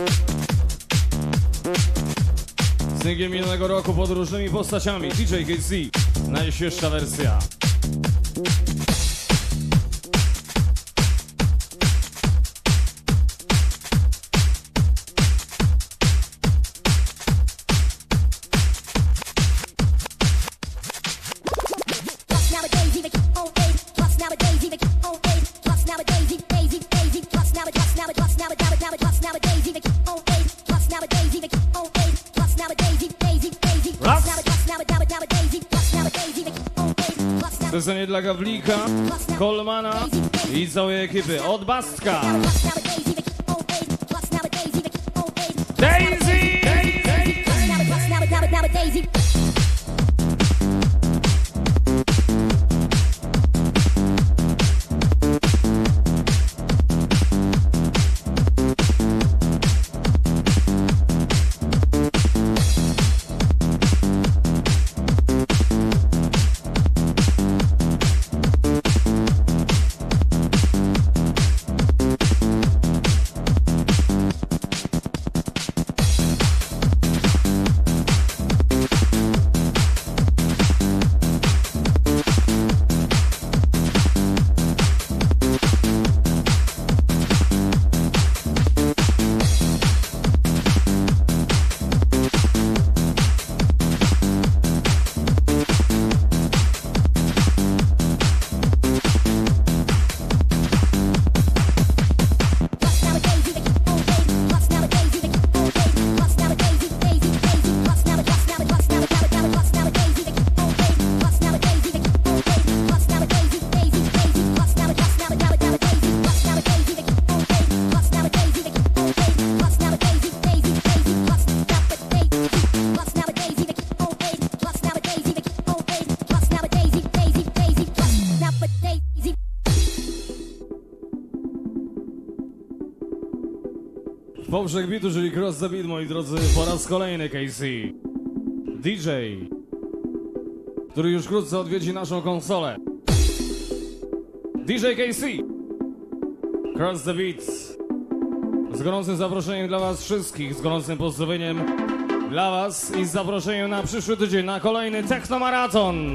Singiel minionego roku pod różnymi postaciami. DJ KC, najświeższa wersja. Zlecenie dla Gawlika, Kolmana i całej ekipy od Bastka. Daisy! Poprzek bitu, czyli Cross the Beat, moi drodzy, po raz kolejny KC. DJ, który już wkrótce odwiedzi naszą konsolę. DJ KC, Cross the Beat. Z gorącym zaproszeniem dla was wszystkich, z gorącym pozdrowieniem dla was i z zaproszeniem na przyszły tydzień na kolejny Technomaraton.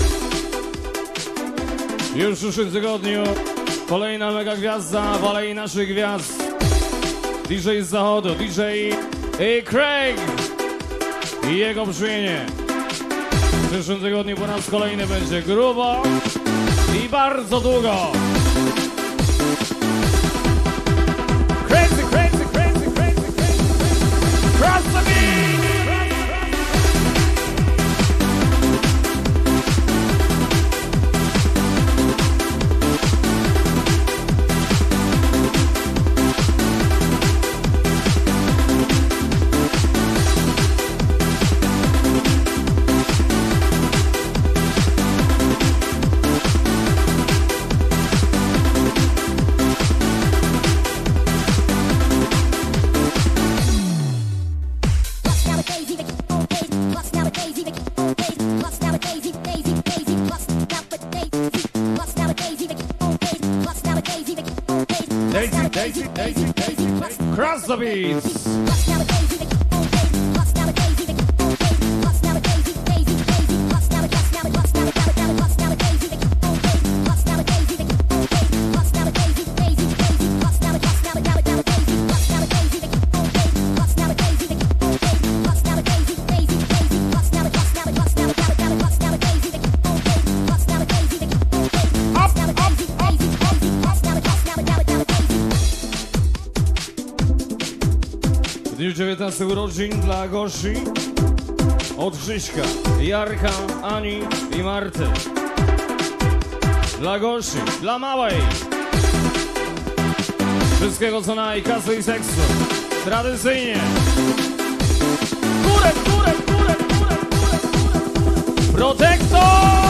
Już w przyszłym tygodniu kolejna mega gwiazda w alei naszych gwiazd. DJ z zachodu, DJ Craig i jego brzmienie. W przyszłym tygodniu po raz kolejny będzie grubo i bardzo długo. Crazy, crazy, crazy, crazy, crazy. Cross the beat! Cross the beats. W dniu 19 urodzin dla Gosi, od Krzyśka, Jarka, Ani i Marty. Dla Gosi, dla małej. Wszystkiego co naj, kasy i seksu. Tradycyjnie. Górę, górę, górę, górę, górę, górę. Protektor!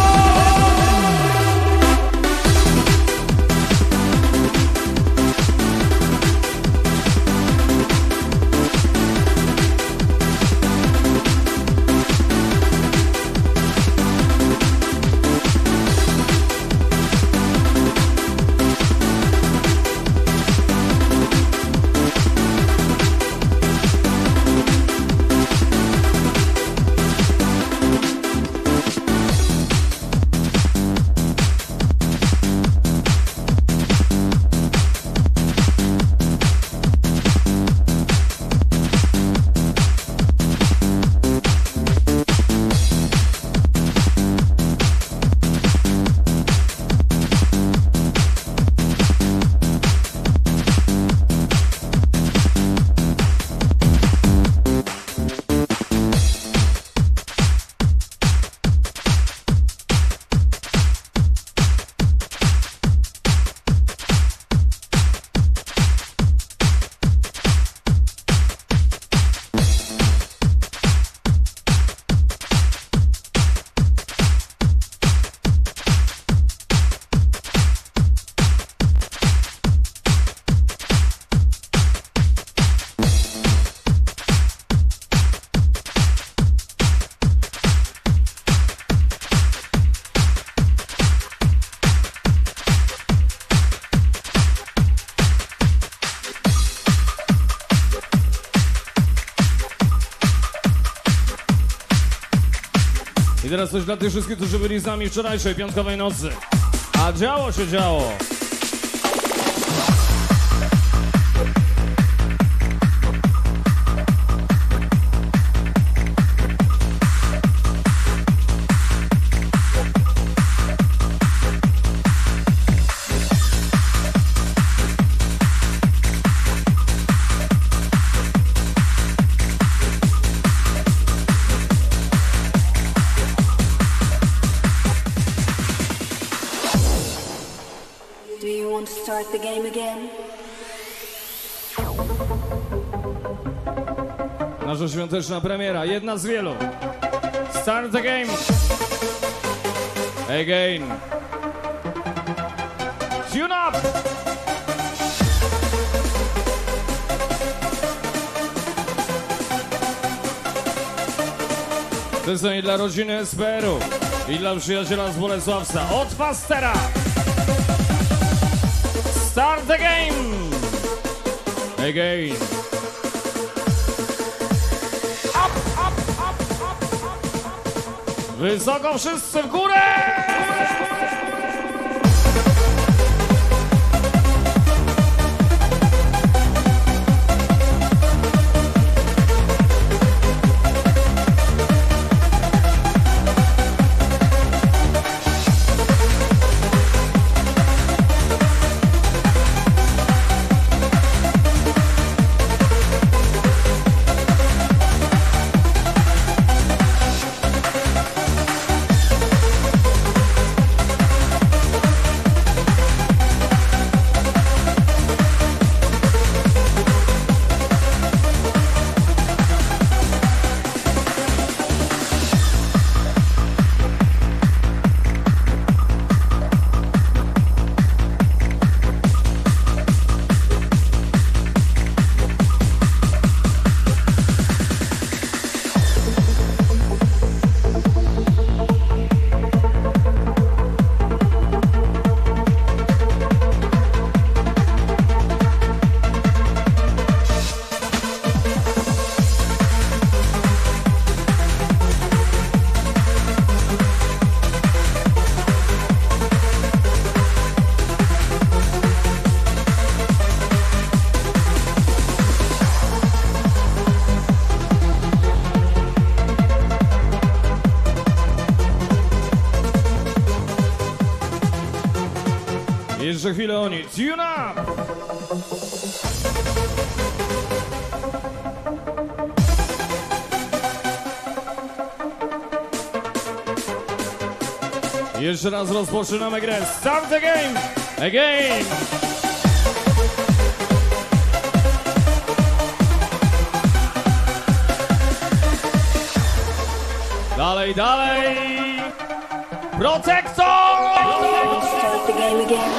teraz coś dla tych wszystkich, którzy byli z nami wczorajszej piątkowej nocy. A działo się działo. The game again. Nasza świąteczna premiera, jedna z wielu. Start the game. Again. Tune up. To są i dla rodziny SPR-u, i dla przyjaciela z Bolesławca. Od Fastera. Start the game! Again. Up, up, up, up, up. Wysoko wszyscy w górę! Jeszcze chwilę oni. Tune up! Jeszcze raz rozpoczynamy grę. Start the game! Again! Dalej, dalej! Protector! Start the game again.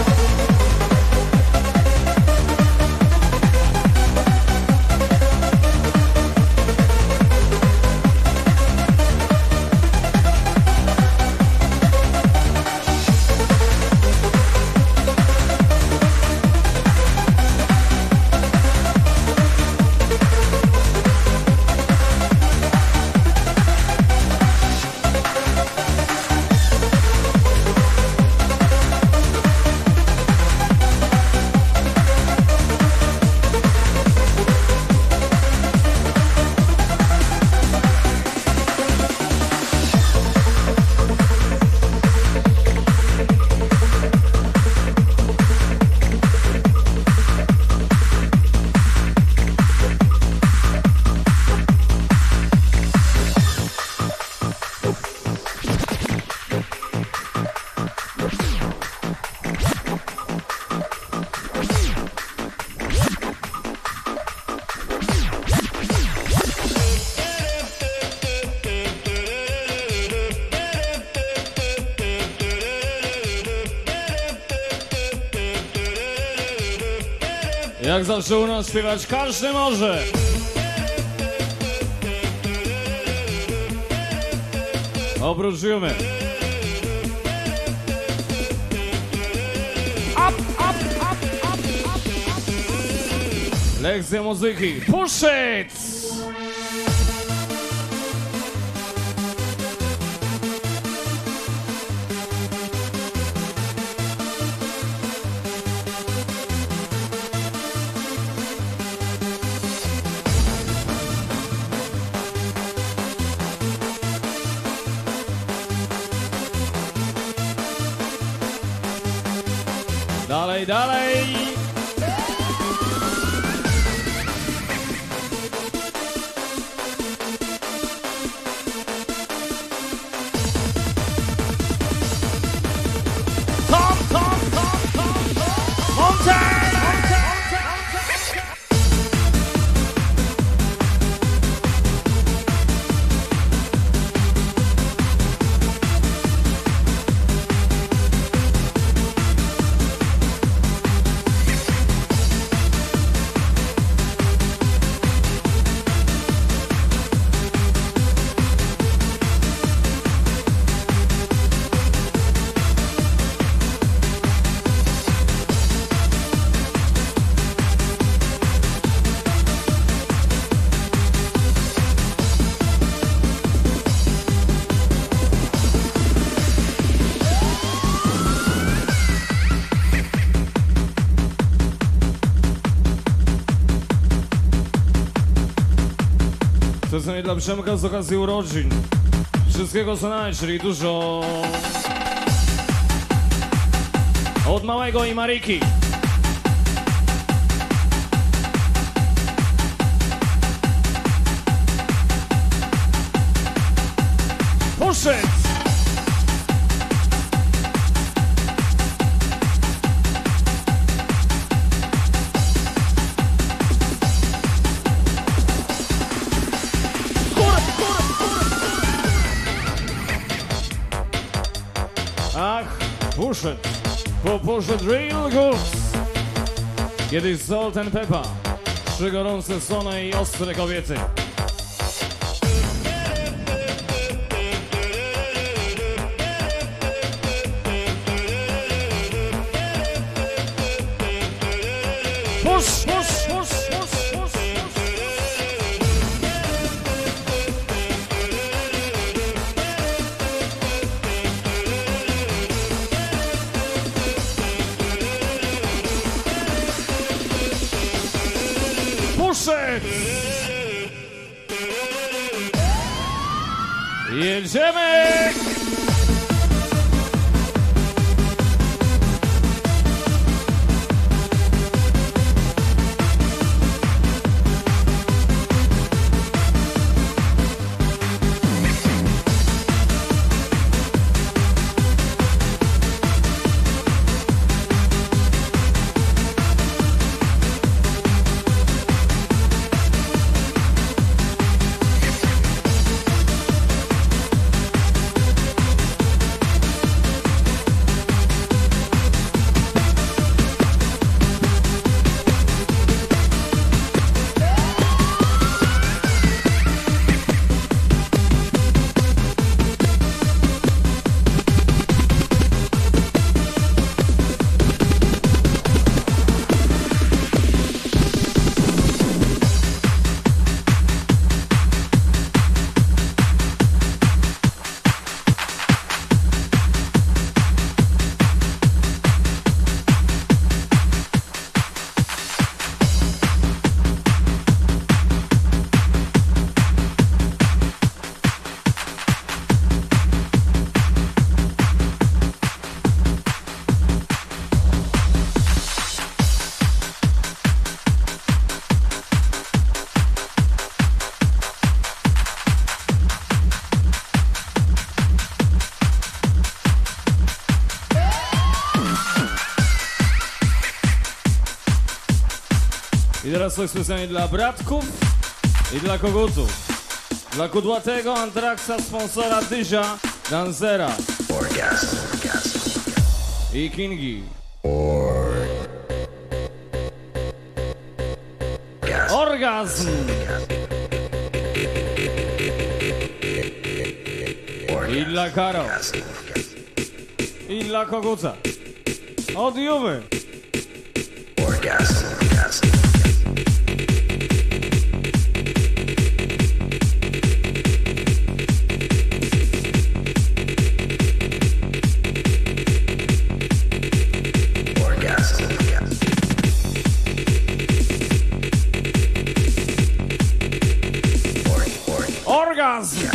Jak zawsze u nas śpiewać każdy może. Oprócz Jumy. Up, up, up, up, up, up. Lekcja muzyki. Push it! Dalej, dalej! Tom, Tom, Tom, Tom, Tom! Mountain! To co nie dla Przemka z okazji urodzin. Wszystkiego co najmniej, czyli dużo od małego i Maryki. Poszedł! Ach, poszedł real good. Kiedyś Salt and Pepper, trzy gorące, słone i ostre kobiety. Push, push, push, push, push, push. Poszedł! Jedziemy! I teraz coś specjalnie dla bratków i dla kogutów. Dla kudłatego Antraksa, sponsora Dyzia, Dancera i Kingi. Orgazm! I dla Karo. I dla koguta. Od Jumy. Orgazm!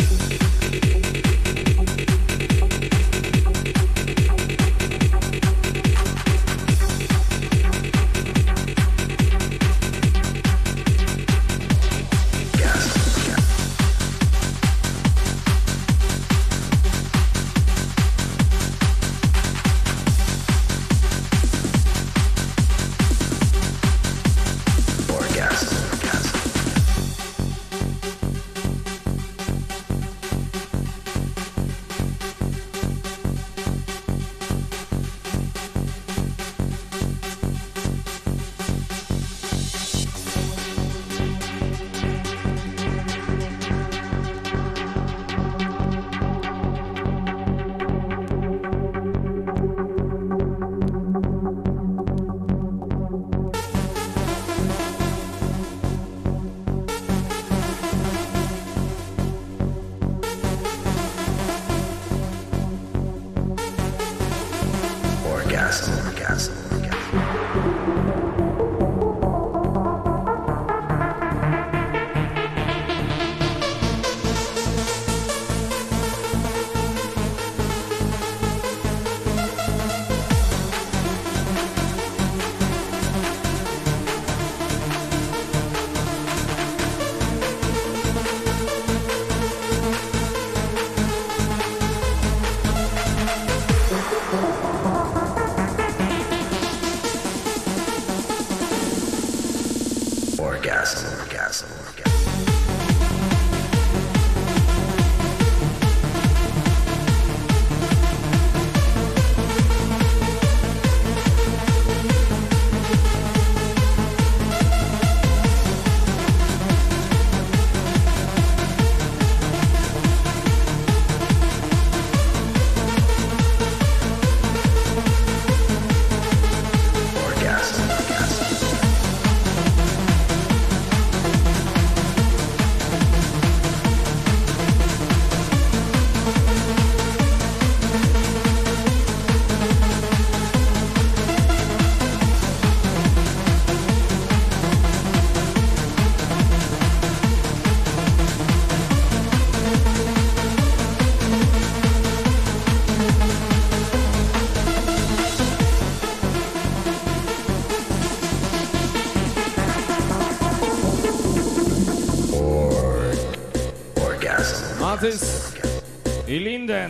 Matys i Linden.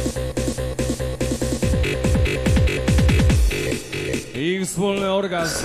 Ich wspólny orgazm.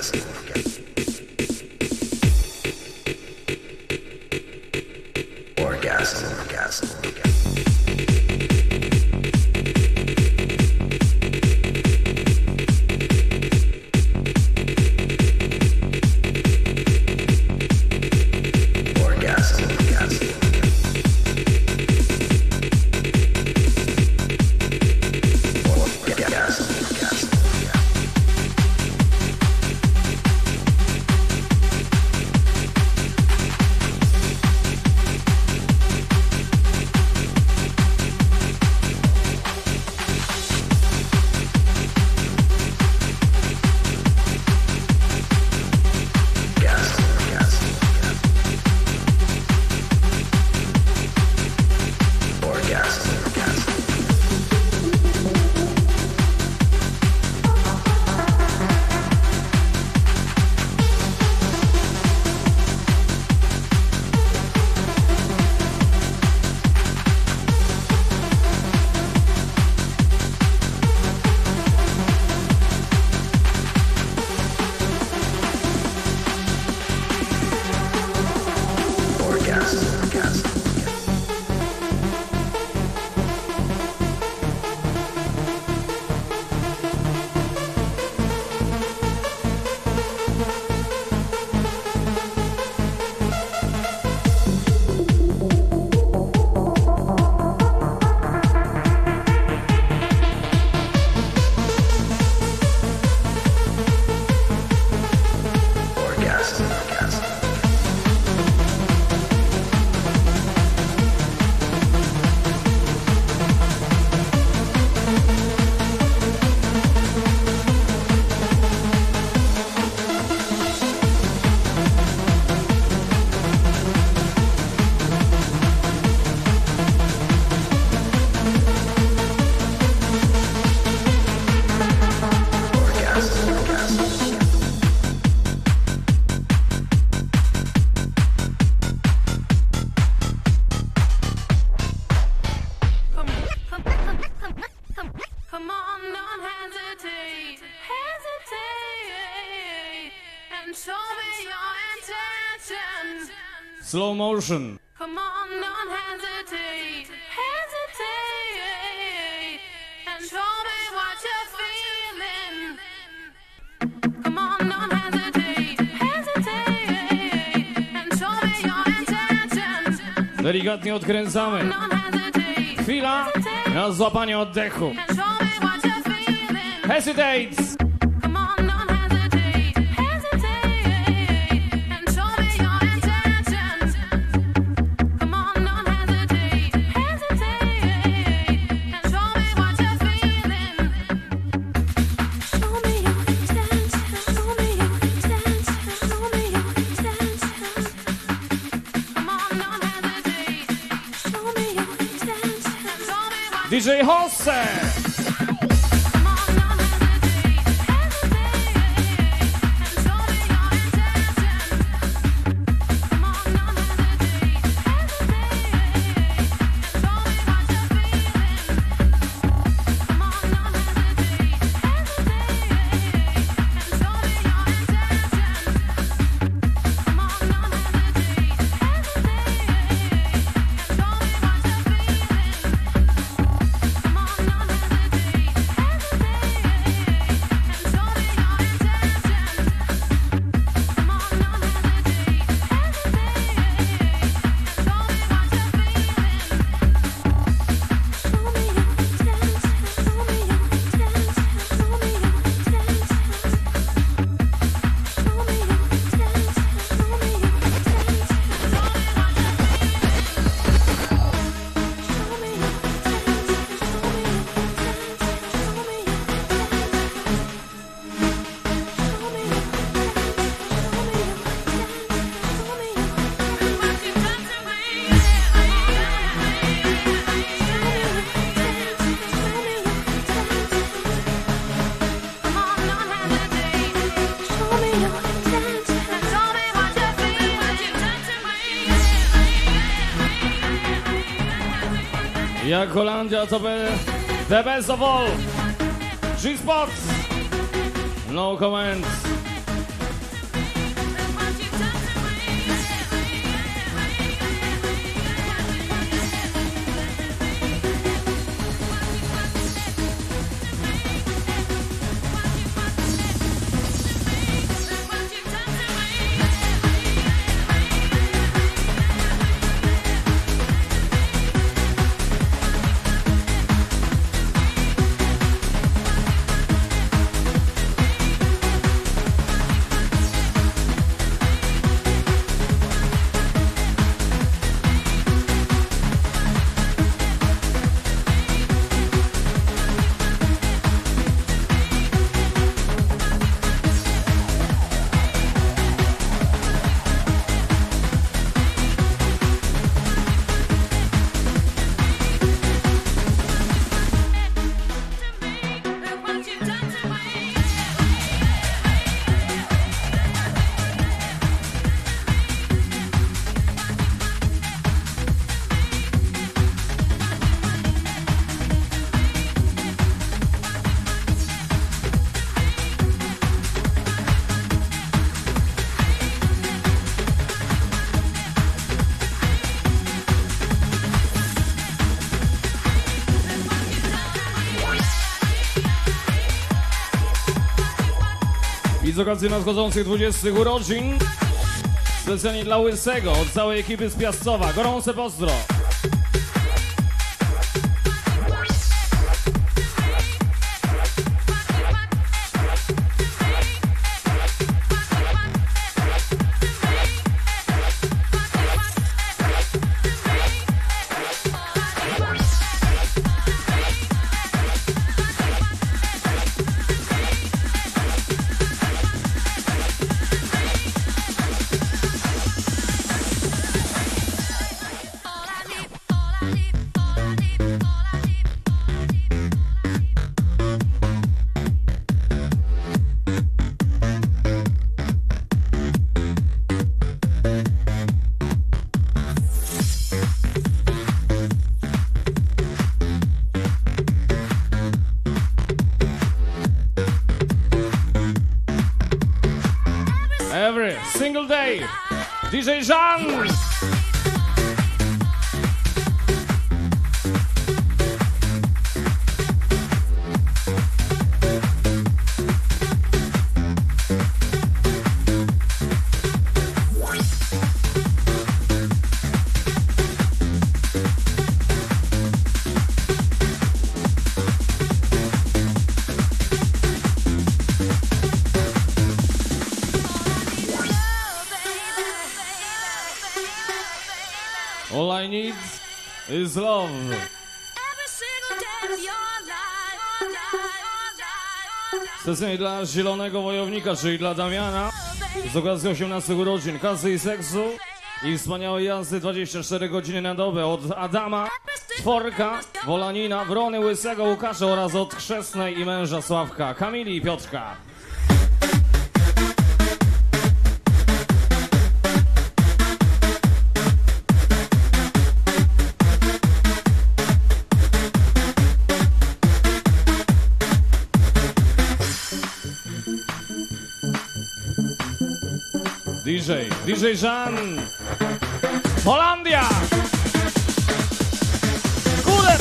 Slow motion. Come on, don't hesitate, hesitate, and show me what you're feeling. Come on, don't hesitate, hesitate, and show me your intentions. Delikatnie odkręcamy. Chwila na złapanie oddechu. And show me what you're feeling. Hesitates. Come on, don't hesitate, hesitate, and show me your intentions. Come on, don't hesitate, hesitate, and show me what you're feeling. Show me your intentions. Show me your intentions. Show me your intentions. Come on, don't hesitate. Show me your intentions. Show me what DJ Hosse. Come on, don't hesitate. Jak Holandia to the best of all. G-Spot. No comments. I z okazji nadchodzących 20 urodzin specjalnie dla Łysego od całej ekipy z Piastowa. Gorące pozdro! Every single day, DJ Jean! All I need is love. Specjalnie dla Zielonego Wojownika, czyli dla Damiana, z okazji 18 urodzin, kasy i seksu i wspaniałej jazdy 24 godziny na dobę od Adama, Tworka, Wolanina, Wrony, Łysego, Łukasza oraz od chrzestnej i męża Sławka, Kamili i Piotrka. DJ Jean, Holandia! Kule!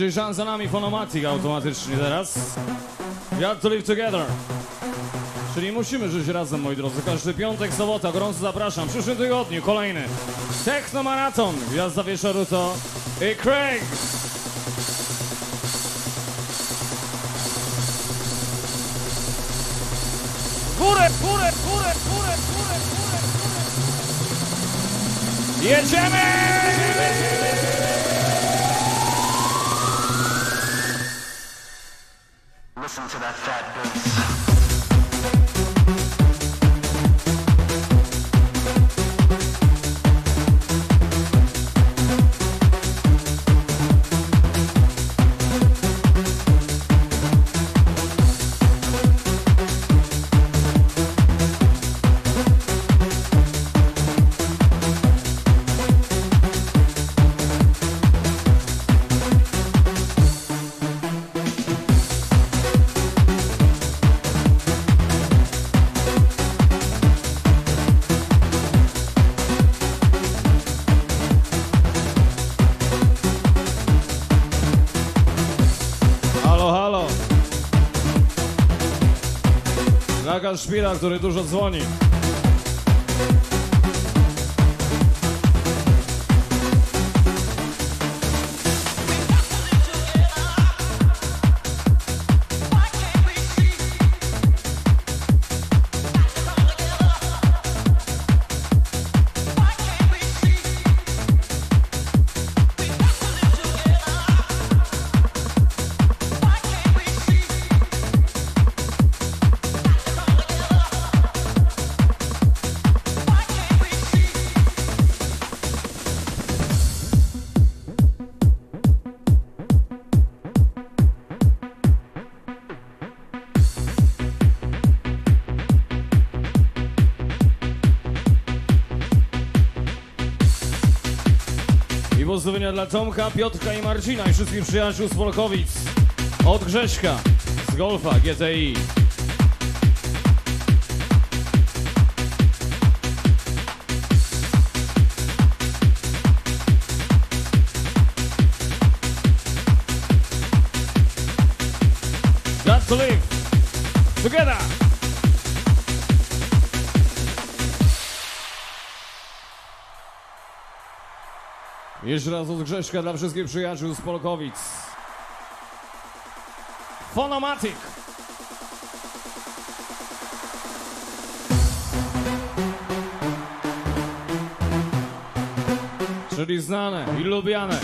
Jeżeli szans za nami, Phonomatic automatycznie teraz. We have to live together. Czyli musimy żyć razem, moi drodzy. Każdy piątek, sobota, gorąco zapraszam. W przyszłym tygodniu kolejny Techno Maraton. Gwiazda wieczoru to Craig. Górę, górę, górę, górę, górę, górę, górę. Jedziemy! Listen to that fat bass. Lekarz szpila, który dużo dzwoni. Pozdrowienia dla Tomka, Piotrka i Marcina i wszystkich przyjaciół z Polkowic. Od Grześka z Golfa GTI. Got to live together. Jeszcze raz od Grześka dla wszystkich przyjaciół z Polkowic. Phonomatic. Czyli znane i lubiane.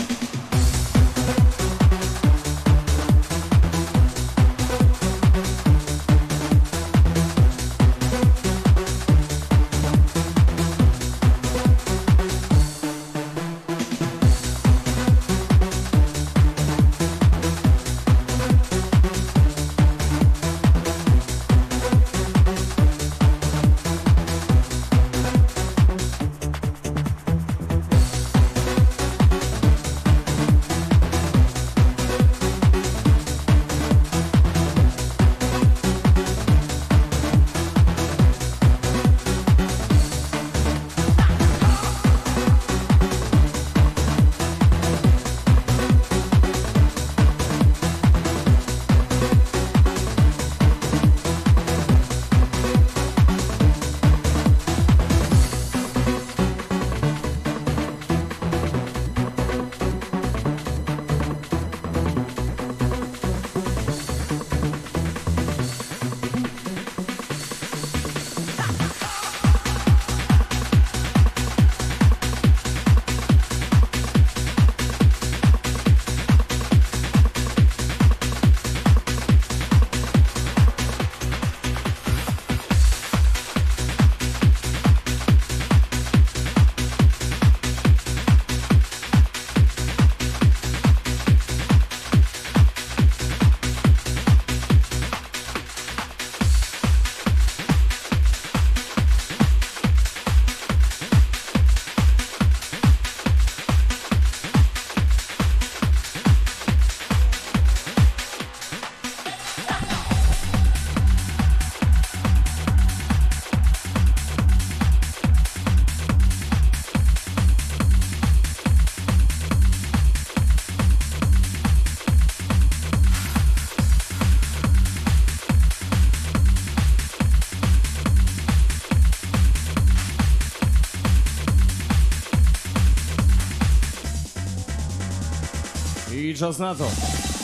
czas na to.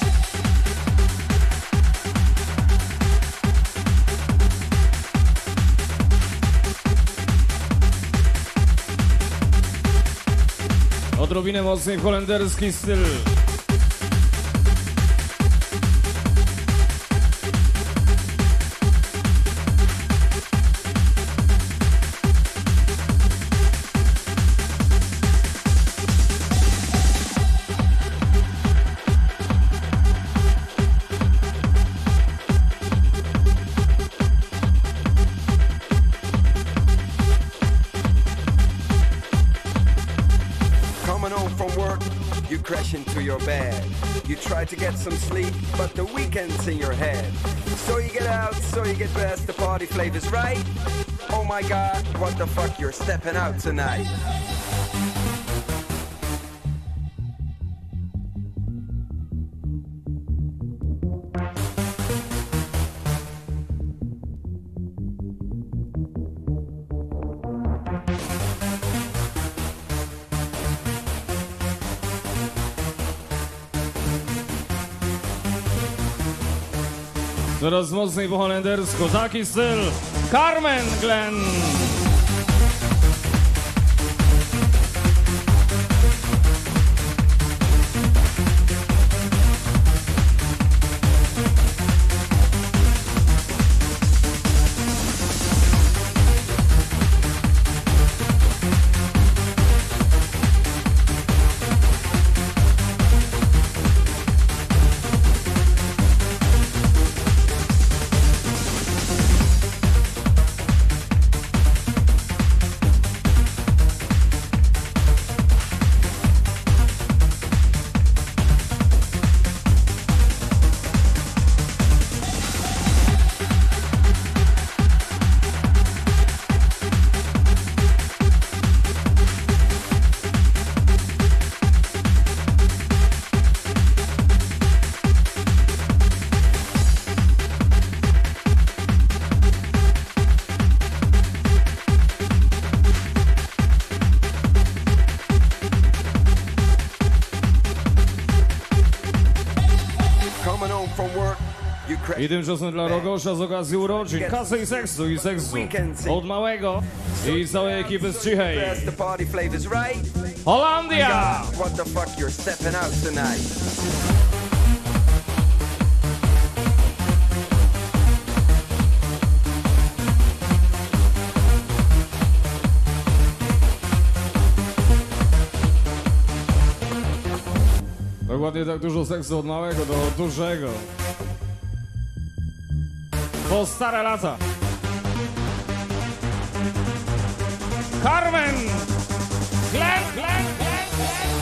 Odrobinę mocniej w holenderski styl. Into your bed. You try to get some sleep, but the weekend's in your head. So you get out, so you get dressed, the party flavor's right. Oh my god, what the fuck, you're stepping out tonight. Teraz mocniej po holendersku, taki styl Carmen Glen. I tymczasem dla Rogosza z okazji urodzin, kasy i seksu od małego i całej ekipy z Cichej. Holandia! What the fuck, you're stepping out tonight. Dokładnie tak dużo seksu od małego do dużego. Po stare lata. Carmen Glen, Glen, Glen, Glen.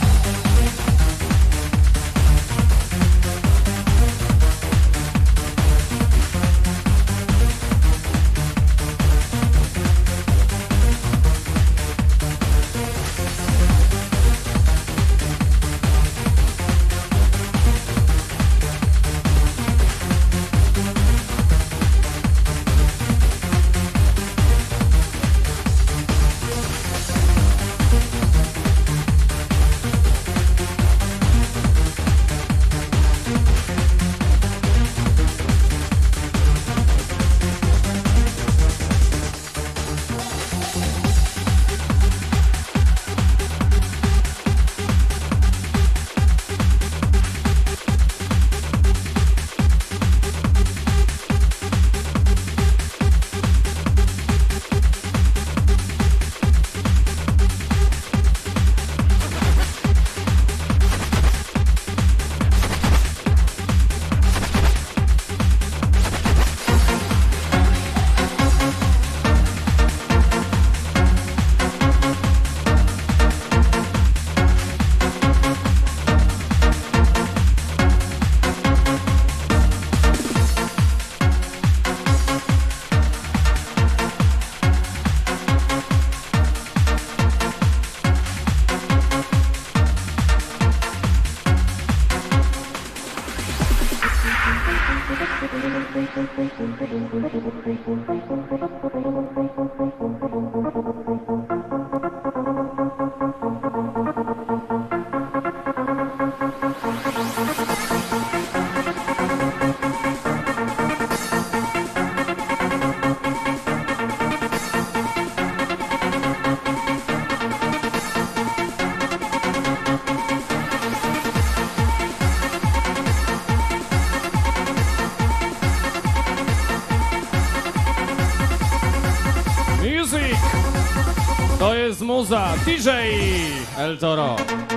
muza, DJ El Toro.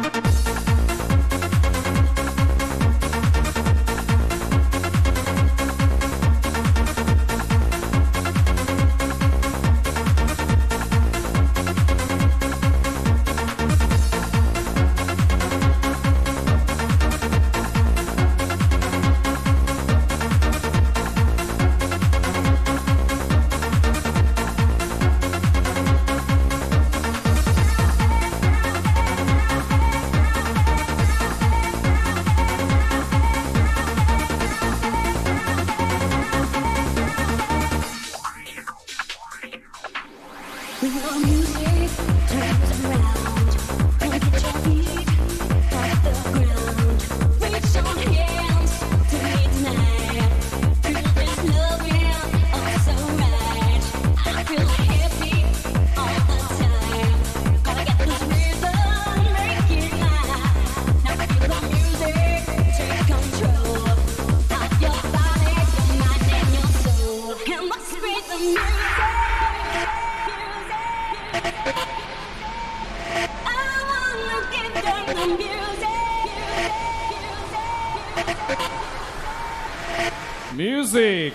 Music!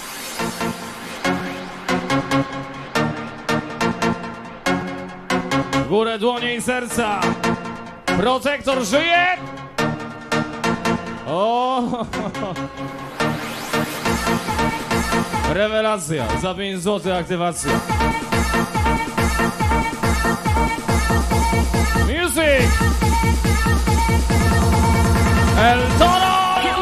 W górę dłonie i serca! Protektor żyje! O! Rewelacja! Za 5 zł aktywacja. Music! El Toro!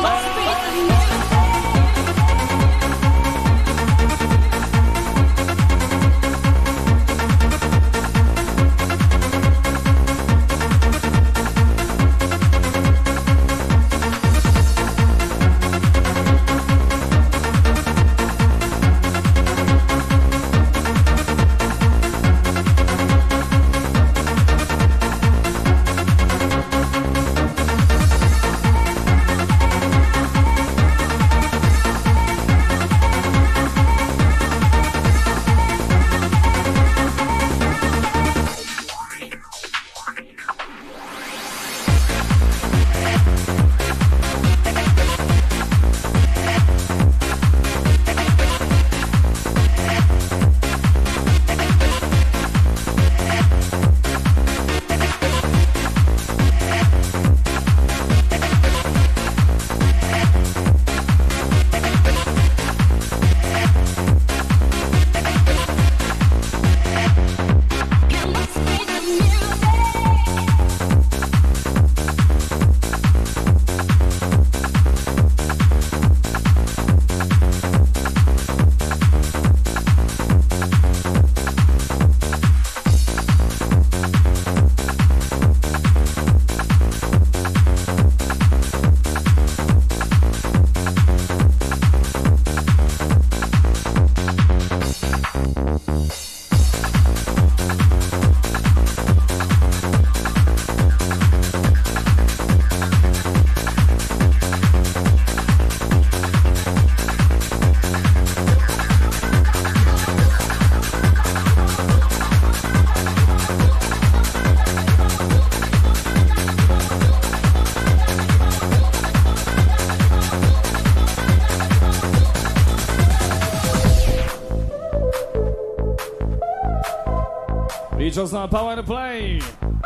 I czas na Powerplay.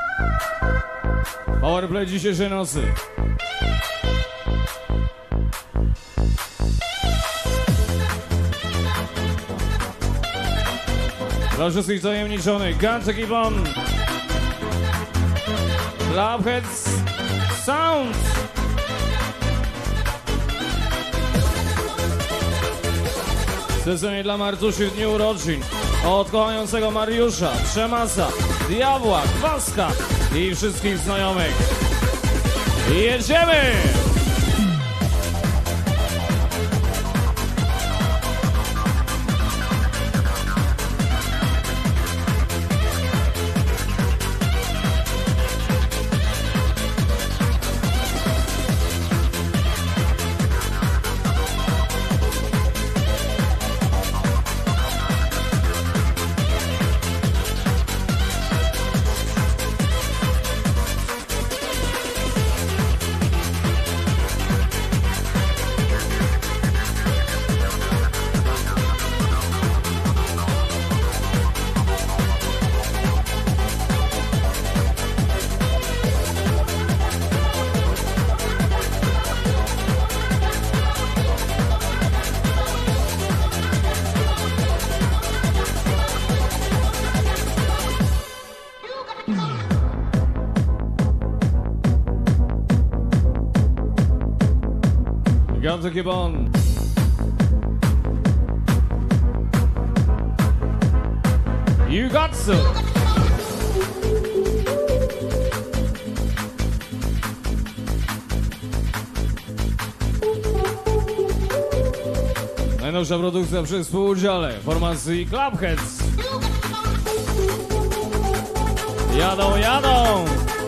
Powerplay dzisiejszej nocy. Dla wszystkich tajemniczonych, got to keep on. Clubheads Sound. Specjalnie dla Martusi w dniu urodzin. Od kochającego Mariusza, Przemasa, Diabła, Kwaska i wszystkich znajomych. Jedziemy! Got to keep on. You got to. Najnowsza produkcja przy współudziale formacji Clubheads. Jadą, jadą!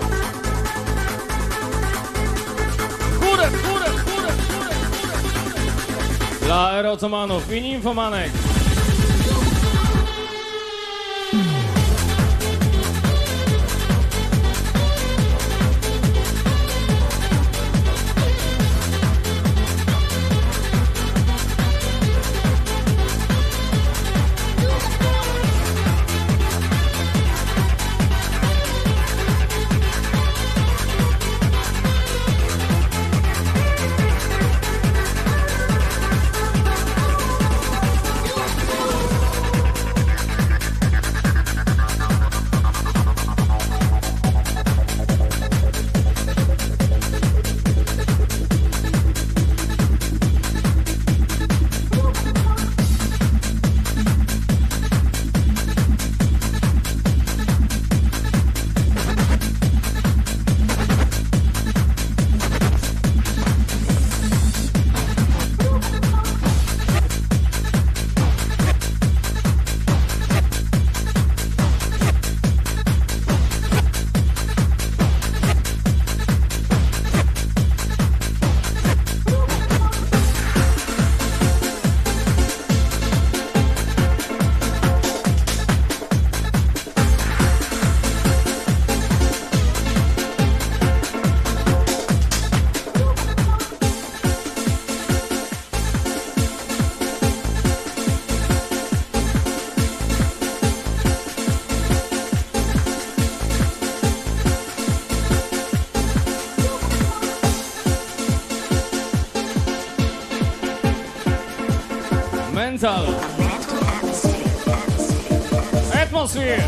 Górę, górę, górę, górę! Dla erotomanów i nimfomanek. Mental. Atmosphere.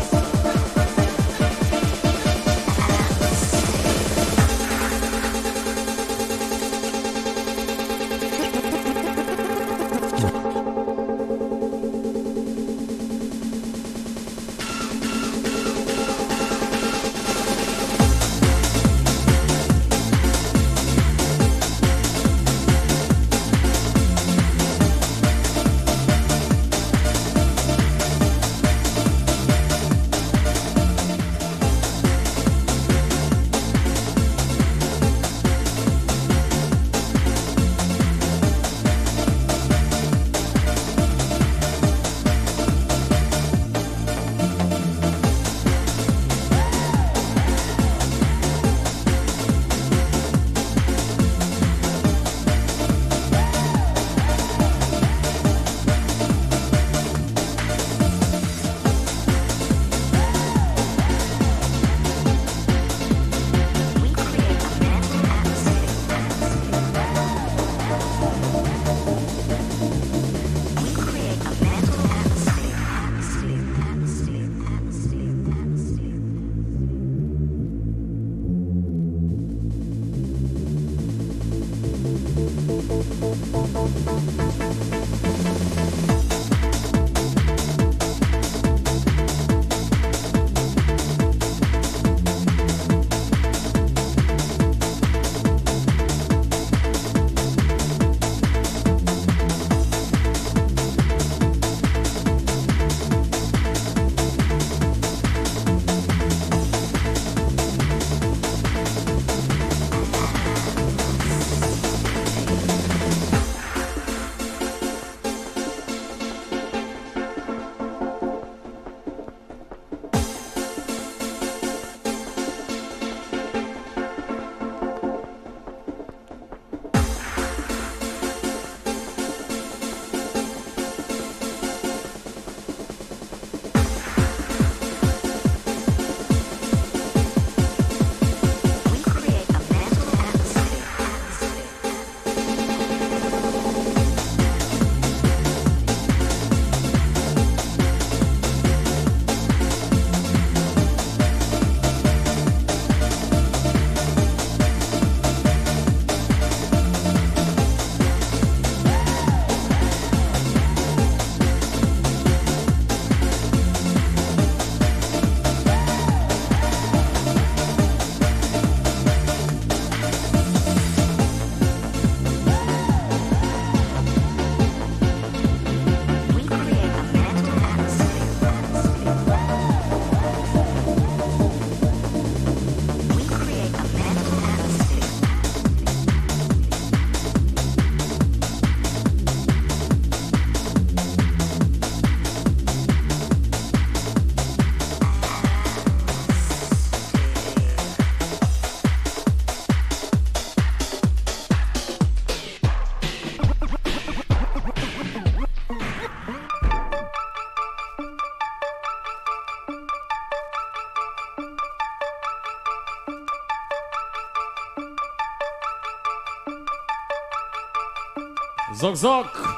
Zok, zok!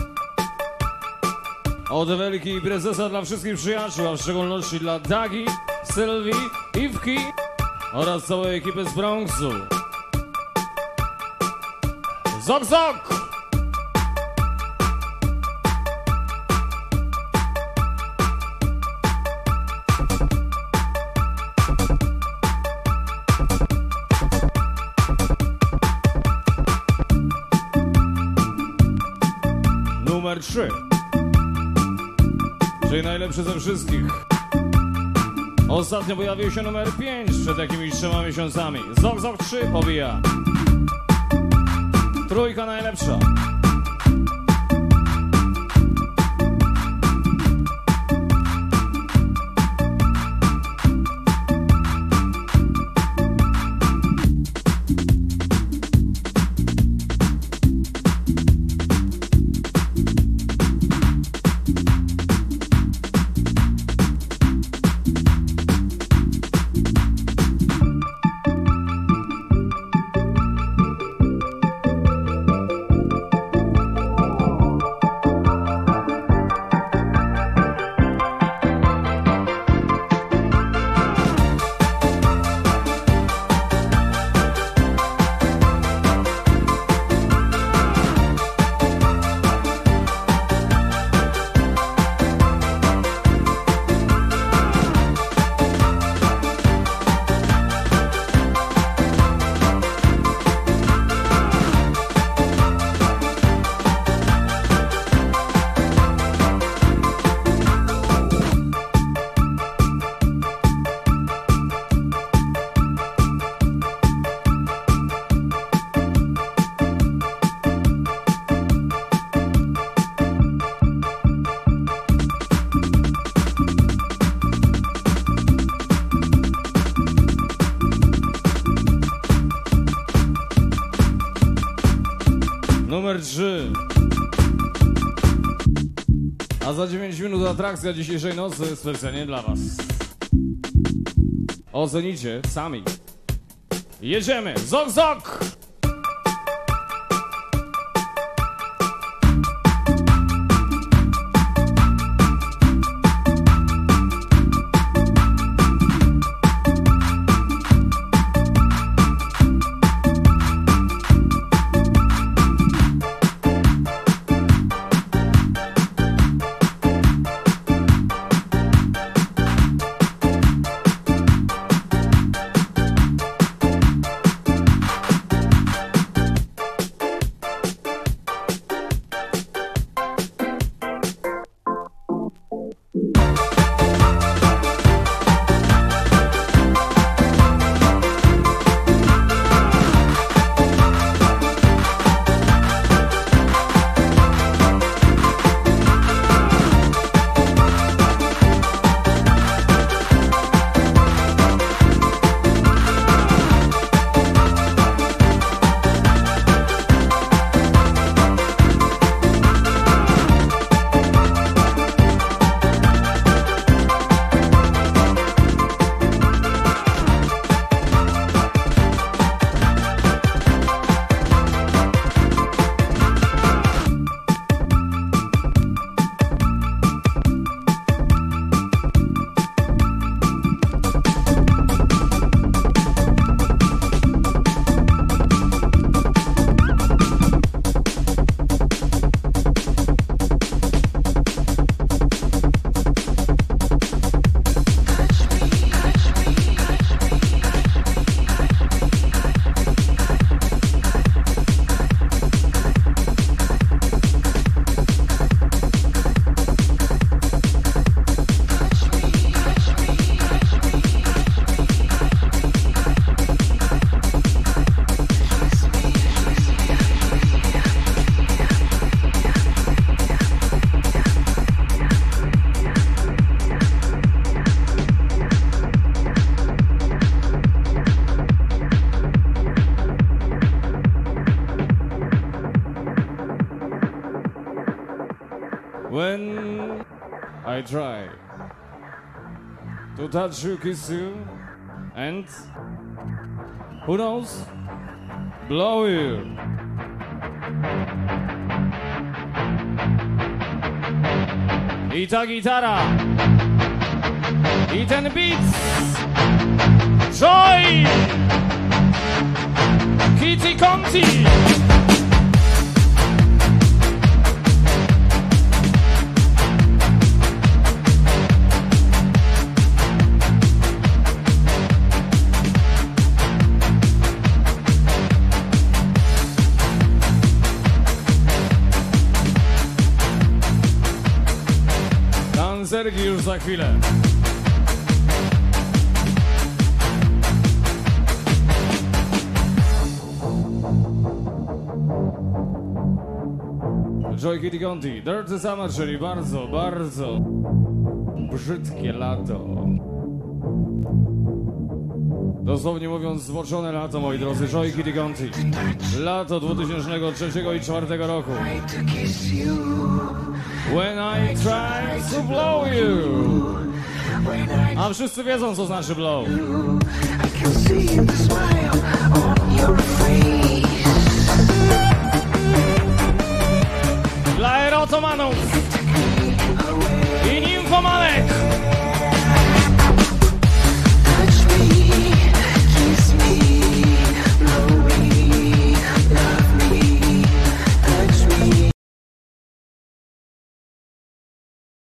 Od Ewelki i prezesa dla wszystkich przyjaciół, a w szczególności dla Dagi, Sylwii, Iwki oraz całej ekipy z Bronxu. Zok, zok! Numer 3, czyli najlepszy ze wszystkich. Ostatnio pojawił się numer 5 przed jakimiś 3 miesiącami. Zok, zok 3 pobija. Trójka najlepsza. Numer 3. A za 9 minut atrakcja dzisiejszej nocy specjalnie dla was. Ocenicie sami. Jedziemy! Zok, zok! When I try to touch you, kiss you, and who knows, blow you. I ta gitara. I ten beat. Joy. Kitty Conti. Tancerki już za chwilę. Joy Kitty Conti, Dirty Summer, czyli bardzo, bardzo brzydkie lato. Dosłownie mówiąc, zboczone lato, moi drodzy. Joy Kitty Conti. Lato 2003 i 2004 roku. When I try to blow you. A wszyscy wiedzą, co znaczy blow. Dla erotomanów.